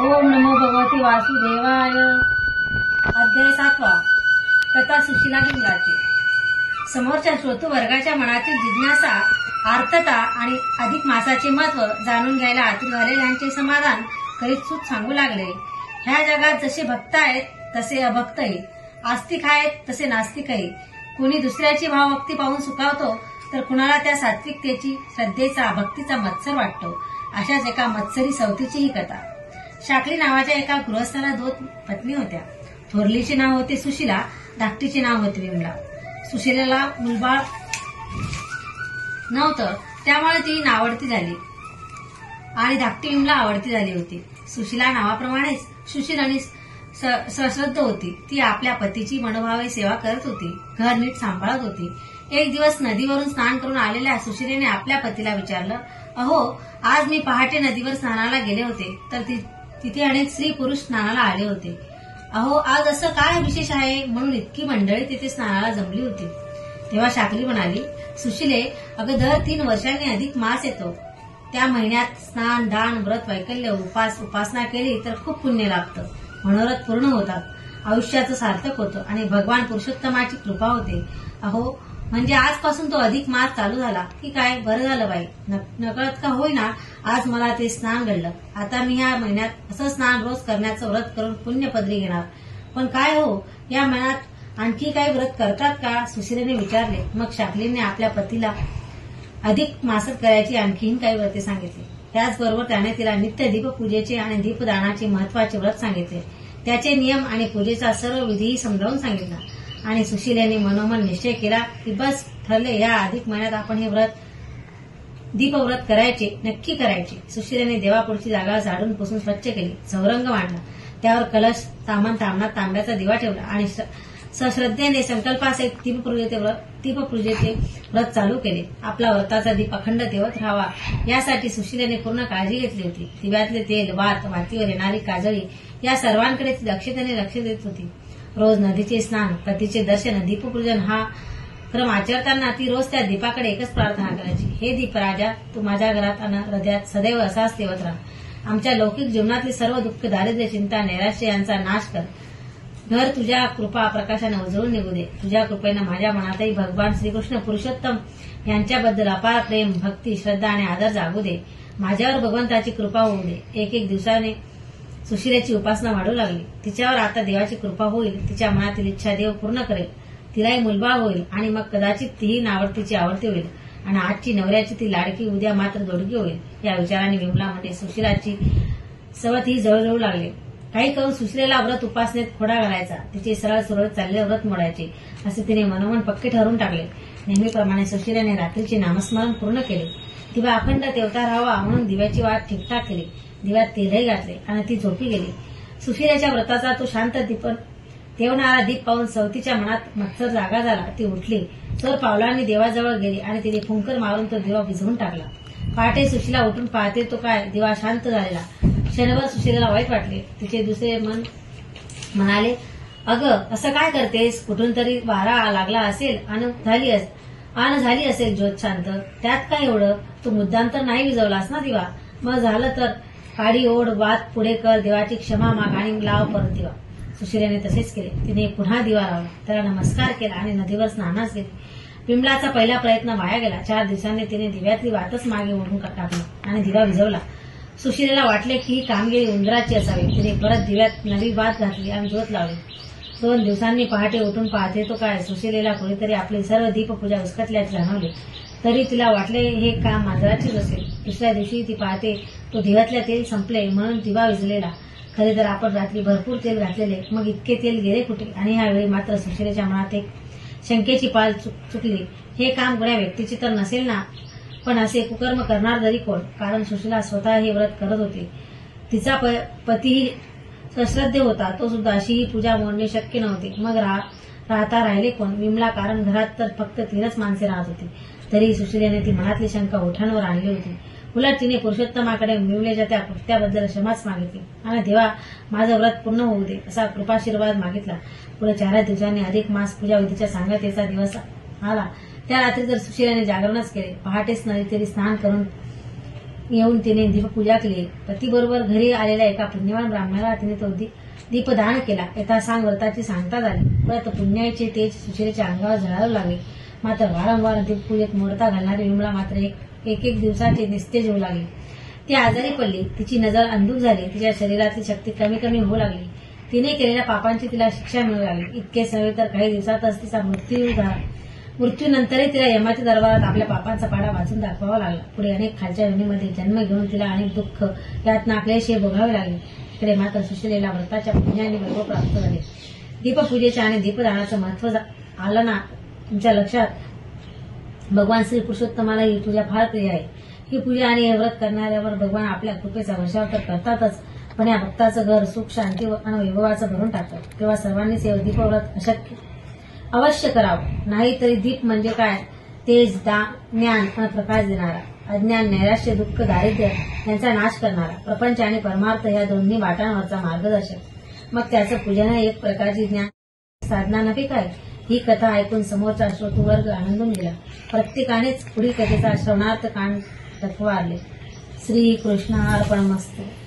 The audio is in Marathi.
ओम नमो भगवते वासुदेवाय। अध्याय 7. कथा सुशीला लिंगाची। समोरच्या श्रोतू वर्गाच्या मनातील जिज्ञासा, आर्तता आणि अधिक मासाचे महत्व जाणून घ्यायला आतुर झालेल्यांचे समाधान करीत सूत सांगू लागले। ह्या जगात जसे भक्त आहेत तसे अभक्तही, आस्तिक आहेत तसे नास्तिकही। कुणी दुसऱ्याची भावभक्ती पाहून सुखावतो तर कुणाला त्या सात्विकतेची, श्रद्धेचा, भक्तीचा मत्सर वाटतो। अशाच एका मत्सरी सवतीची ही कथा। शाकली नावाच्या एका गृहस्थाला 2 पत्नी होत्या। थोरलीचे नाव होते सुशीला, धाकटीचे नाव होते विमला। सुशीलेला मुलबाळ नव्हतं, त्यामुळे ती नावडती झाली आणि धाकटी विमला आवडती झाली होती। सुशीला नावाप्रमाणेच सुशील आणि सश्रद्ध होती। ती आपल्या पतीची मनोभावे सेवा करत होती, घर नीट सांभाळत होती। एक दिवस नदीवरून स्नान करून आलेल्या सुशीलेने आपल्या पतीला विचारलं, अहो, आज मी पहाटे नदीवर स्नानाला गेले होते तर तिथे अनेक स्त्री पुरुष स्नानाला आले होते। अहो, आज असं काय विशेष आहे म्हणून इतकी मंडळी तिथे स्नानाला जमली होती। तेव्हा शाकली म्हणाली, सुशीले, अगं दर 3 वर्षांनी अधिक मास येतो। त्या महिन्यात स्नान, दान, व्रत, वैकल्य, उपासना केली तर खूप पुण्य लाभतं, मनोरथ पूर्ण होतात, आयुष्याचं सार्थक होतं आणि भगवान पुरुषोत्तमाची कृपा होते। अहो, म्हणजे आजपासून तो अधिक मास चालू झाला की काय? बरं झालं बाई, नकळत का होईना आज मला ते स्नान घडलं। आता मी ह्या महिन्यात असं स्नान रोज करण्याचं व्रत करून पुण्य पदरी घेणार। पण काय हो, या महिन्यात आणखी काही व्रत करतात का? सुशीलेने विचारले। मग शाकलीने आपल्या पतीला अधिक मासात करायची आणखीन काही व्रते सांगितली। त्याचबरोबर त्याने तिला नित्य दीपपूजेचे आणि दीपदानाचे महत्वाचे व्रत सांगितले, त्याचे नियम आणि पूजेचा सर्व विधीही समजावून सांगितला। आणि सुशीलेने मनोमन निश्चय केला की बस ठरले, या अधिक महिन्यात आपण हे दीपव्रत करायचे, नक्की करायचे। सुशीलेने देवापुढची जागा झाडून पुसून स्वच्छ केली, चौरंग मांडला, त्यावर कलश, सामान, तांब्याचा दिवा ठेवला आणि सश्रद्धेने संकल्पासहित दीपपूजेचे व्रत चालू केले। आपला व्रताचा दीप अखंड तेवत राहावा यासाठी सुशीलेने पूर्ण काळजी घेतली होती। दिव्यातले तेल, वातीवर येणारी काजळी या सर्वांकडे ती दक्षतेने लक्ष देत होती। रोज नदीचे स्नान, पतीचे दर्शन, दीपपूजन हा क्रम आचरताना ती रोज त्या दीपाकडे एकच प्रार्थना करायची, हे दीपराजा, तू माझ्या घरात आणि हृदयात सदैव असाच तेवत राहा। आमच्या लौकिक जीवनातली सर्व दुःख, दारिद्र्य, चिंता, नैराश्य यांचा नाश कर। घर तुझ्या कृपा प्रकाशाने उजळून निघू दे। तुझ्या कृपेनं माझ्या मनातही भगवान श्रीकृष्ण पुरुषोत्तम यांच्याबद्दल अपार प्रेम, भक्ती, श्रद्धा आणि आदर जागू दे। माझ्यावर भगवंताची कृपा होऊ दे। एक दिवसाने सुशीलेची उपासना वाढू लागली। तिच्यावर आता देवाची कृपा होईल, तिच्या मनातील इच्छा देव पूर्ण करेल, तिलाही मुलबाळ होईल आणि मग कदाचित तीही नावडतीची आवडती होईल आणि आजची नवऱ्याची ती लाडकी उद्या मात्र दोडकी होईल। या विचाराने विमलामध्ये सुशीलाची सवत ही जळजळू लागली। काही करून सुशीलेला व्रत उपासनेत खोडा घालायचा, तिचे सरळ सुरळीत चाललेले व्रत मोडायचे असे तिने मनोमन पक्के ठरवून टाकले। नेहमीप्रमाणे सुशीलेने रात्रीचे नामस्मरण पूर्ण केले। दिवा अखंड तेवता राहावा म्हणून दिव्याची वाट ठीकठाक केली, दिव्यात तेलही घातले आणि ती झोपी गेली। सुशीलेच्या व्रताचा तो शांत तेवणारा दीप पाहून सवतीच्या मनात मत्सर जागा झाला। ती उठली, चोर पावलांनी देवाजवळ गेली आणि तिने फुंकर मारून तो दिवा विझवून टाकला। पहाटे सुशीला उठून पाहते तो काय, दिवा शांत झालेला। क्षणभर सुशीलेला वाईट वाटले। तिचे दुसरे मन म्हणाले, अगं असं काय करतेस? कुठून तरी वारा लागला असेल आणि झाली असेल ज्योत शांत, त्यात काय एवढं? तू मुद्दाम तर नाही विझवलास ना दिवा? मग झालं तर काडी ओढ, वात पुढे कर, देवाची क्षमा माग आणि लाव परत दिवा। सुशीलेने तसेच केले। तिने पुन्हा दिवा लावला, त्याला नमस्कार केला आणि नदीवर स्नानास गेली। विमलाचा पहिला प्रयत्न वाया गेला। 4 दिवसांनी तिने दिव्यातली वातच मागे ओढून टाकली आणि दिवा विझवला। सुशीलेला वाटले की ही कामगिरी उंदराची असावी। तिने परत दिव्यात नवी वात घातली आणि ज्योत लावली। 2 दिवसांनी पहाटे उठून पाहते तो काय, सुशीलेला कोणीतरी आपली सर्व दीपपूजा उस्कटल्याचे जाणवले। तरी तिला वाटले हे काम मांजराचीच असेल। दुसऱ्या दिवशी ती पाहते तो दिव्यातल्या तेल संपले म्हणून दिवा विझलेला। खरे तर आपण रात्री भरपूर तेल घातलेले, मग इतके तेल गेले कुठे? आणि ह्यावेळी मात्र सुशीलेच्या मनात एक शंकेची पाल चुकली। हे काम कोण्या व्यक्तीची तर नसेल ना? पण असे कुकर्म करणार तरी कोण? कारण सुशीला स्वतः हे व्रत करत होती, तिचा पतीही सश्रद्धे होता, तो सुद्धा अशी ही पूजा मोडणे शक्य नव्हते। मग राहिले कोण? विमला, कारण घरात तर फक्त 3च माणसे राहत होती। तरी सुशीलेने ती मनातली शंका ओठांवर आणली होती। उलट तिने पुरुषोत्तमाकडे विमलेच्या त्या कृत्याबद्दल क्षमाच मागितली आणि देवा, माझं व्रत पूर्ण होऊ दे असा कृपाशीर्वाद मागितला। पुढे 4 दिवसांनी अधिक मास पूजा विधीच्या सांगतेचा दिवस आला। त्या रात्री तर सुशीलाने जागरणच केले। पहाटेच नदीतीरी स्नान करून येऊन तिने दीपपूजा केली. पतीबरोबर घरी आलेल्या एका पुण्यवान ब्राह्मणाला तिने तो दीपदान केला. यथासांग व्रताची सांगता झाली. परत पुण्याचे तेज सुशीलेच्या अंगावर झळाळू लागले. मात्र वारंवार दीपपूजेत मोडता घालणारी विमला मात्र एक दिवसाचे निस्तेज होऊ लागली. ती आजारी पडली. तिची नजर अंधुक झाली. तिच्या शरीरातली शक्ती कमी कमी होऊ लागली. तिने केलेल्या पापांची तिला शिक्षा मिळू लागली. इतकेच नव्हे तर काही दिवसातच तिचा मृत्यू झाला. मृत्यूनंतरही तिला यमाच्या दरबारात आपल्या पापांचा पाडा वाचून दाखवावा लागला. पुढे अनेक खालच्या योनीमध्ये जन्म घेऊन तिला अनेक दुःख यातना क्लेश भोगावे लागले. इकडे मात्र सुशीलेला व्रताच्या पुण्याने वैभव प्राप्त झाले. दीपपूजेच्या आणि दीपदानाचं महत्व आलं ना तुमच्या लक्षात? भगवान श्री पुरुषोत्तमाला ही पूजा फार प्रिय आहे. ही पूजा आणि हे व्रत करणाऱ्यावर भगवान आपल्या कृपेचा वर्षाव तर करतातच, पण या भक्ताचं घर सुख शांती आणि वैभवाचं भरून टाकतात. तेव्हा सर्वांनीच हे दीपव्रत अवश्य करावं. नाहीतरी दीप म्हणजे काय? तेज, ज्ञान आणि प्रकाश देणारा, अज्ञान, नैराश्य, दुःख, दारिद्र्य यांचा नाश करणारा, प्रपंच आणि परमार्थ या दोन्ही वाटांवरचा मार्गदर्शक. मग त्याचं पूजन हे एक प्रकारची ज्ञान साधना नव्हे काय? ही कथा ऐकून समोरचा श्रोतृवर्ग आनंदून गेला. प्रत्येकानेच पुढील कथेचा श्रवणार्थ कान तत्वारले. श्री कृष्णार्पणमस्तु.